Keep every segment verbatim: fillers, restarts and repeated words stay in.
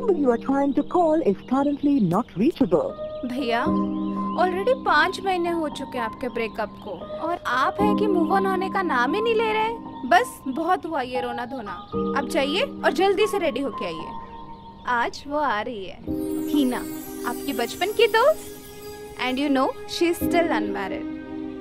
number you are trying to call is currently not reachable. भैया already पाँच महीने हो चुके हैं आपके ब्रेकअप को और आप हैं कि मूव ऑन होने का नाम ही नहीं ले रहे। बस बहुत हुआ ये रोना धोना। अब जाइए और जल्दी से रेडी होके आइए। आज वो आ रही है, हीना, आपकी बचपन की दोस्त। And you know she is still unmarried.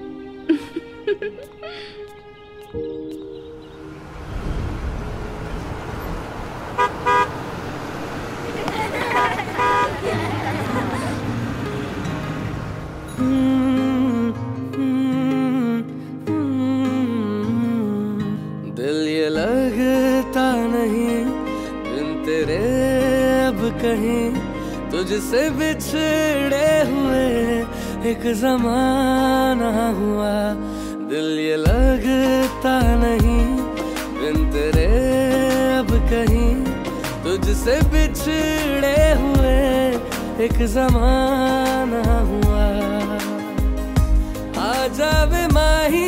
दिल ये लगता नहीं बिन तेरे अब कहीं, तुझसे बिछड़े हुए एक जमाना हुआ। दिल ये लगता नहीं बिन तेरे अब कहीं, तुझसे बिछड़े हुए एक जमाना हुआ। आजा वे माही,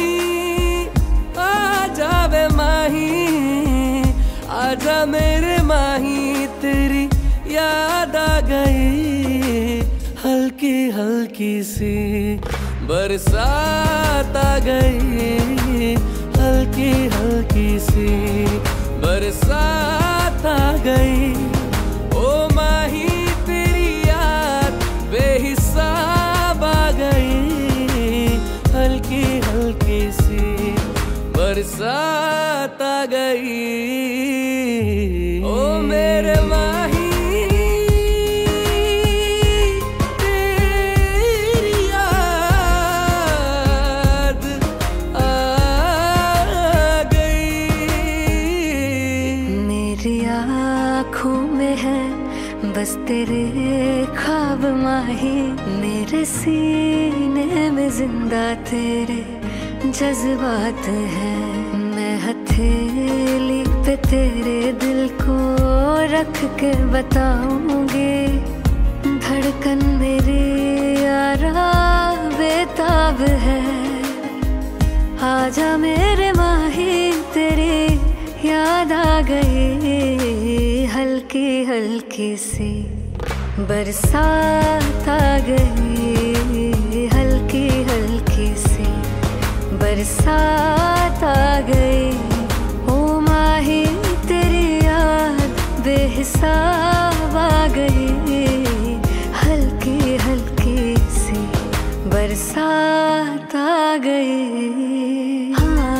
आजा वे माही, आजा मेरे माही, तेरी याद आ गई। हल्की हल्की सी बरसात आ गई, हल्की हल्की सी बरसात आ गई। ओ माही तेरी याद बेहिसाब आ गई, हल्की हल्की सी बरसात आ गई। ओ मेरे माही तेरी याद आ गई। मेरी आँखों में है बस तेरे ख्वाब माही, मेरे सीने में जिंदा तेरे जज्बात हैं। मैं हथेली पे तेरे दिल को रख के बताऊंगी, धड़कन मेरी यारा बेताब है। आजा मेरे माही तेरी याद आ गई, हल्की हल्की सी बरसात आ गई, हल्की हल्की सी बरसात आ गई। ओ माही तेरी याद बेहिसाब आ गई, हल्की हल्की सी बरसात आ गई। हाँ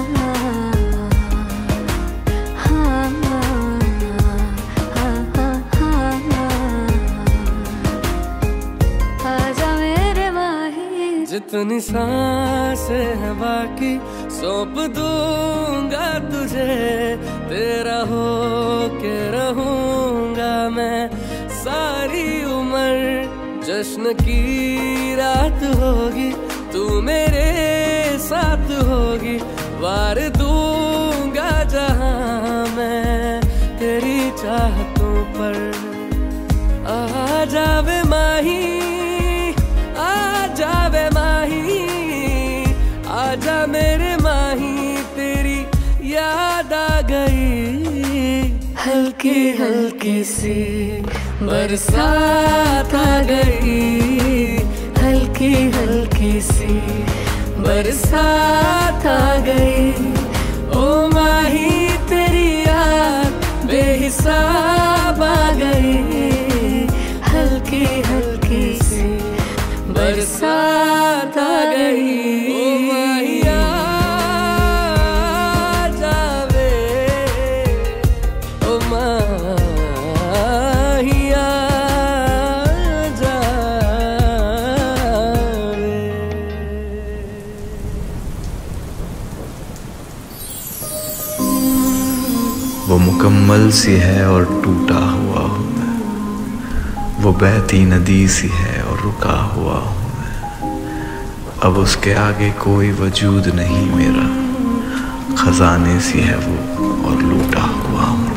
हाँ हाँ हाँ हाँ, आजा मेरे माही। जितनी सांसें हैं बाकी सौंप दूंगा तुझे, तेरा हो के रहूंगा मैं सारी उम्र। जश्न की रात होगी तू मेरे साथ होगी, वार दूंगा जहां मैं तेरी चाहतों पर। आ जावे माही, आ जावे माही, आजा मेरे माही, तेरी याद आ गई। हल्की हल्की सी बरसात आ गई, हल्की हल्की सी बरसात आ गई। ओ माही तेरी याद बेहिसाब आ गई, हल्की हल्की सी बरसात आ गई। ओ माहिया जावे, ओ माहिया जावे। वो मुकम्मल सी है और टूटा हुआ हूँ मैं, वो बहती नदी सी है और रुका हुआ हूँ मैं। अब उसके आगे कोई वजूद नहीं मेरा, खजाने सी है वो और लूटा हुआ हूँ।